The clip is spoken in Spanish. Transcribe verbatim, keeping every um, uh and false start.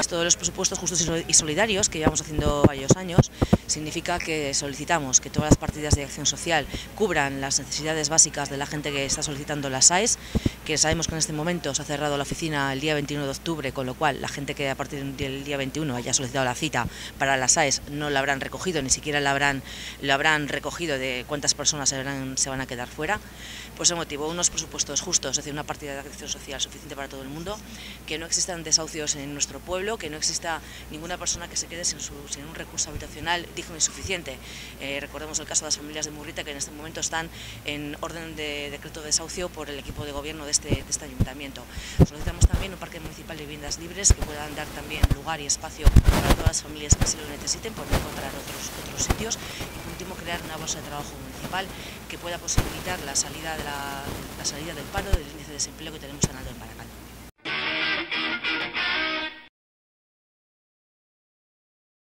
Esto de los presupuestos justos y solidarios, que llevamos haciendo varios años, significa que solicitamos que todas las partidas de acción social cubran las necesidades básicas de la gente que está solicitando las A E S, que sabemos que en este momento se ha cerrado la oficina el día veintiuno de octubre, con lo cual la gente que a partir del día veintiuno haya solicitado la cita para las A E S no la habrán recogido, ni siquiera la habrán, lo habrán recogido de cuántas personas se, habrán, se van a quedar fuera. Por ese motivo, unos presupuestos justos, es decir, una partida de acción social suficiente para todo el mundo, que no existan desahucios en nuestro pueblo, que no exista ninguna persona que se quede sin, su, sin un recurso habitacional digno y suficiente. Eh, recordemos el caso de las familias de Murrieta, que en este momento están en orden de decreto de desahucio por el equipo de gobierno de este, de este ayuntamiento. Solicitamos también un parque municipal de viviendas libres que puedan dar también lugar y espacio para todas las familias que así lo necesiten, por no encontrar otros, otros sitios. Y por último, crear una bolsa de trabajo municipal que pueda posibilitar la salida, de la, la salida del paro, del índice de desempleo que tenemos en Alto en Paracal.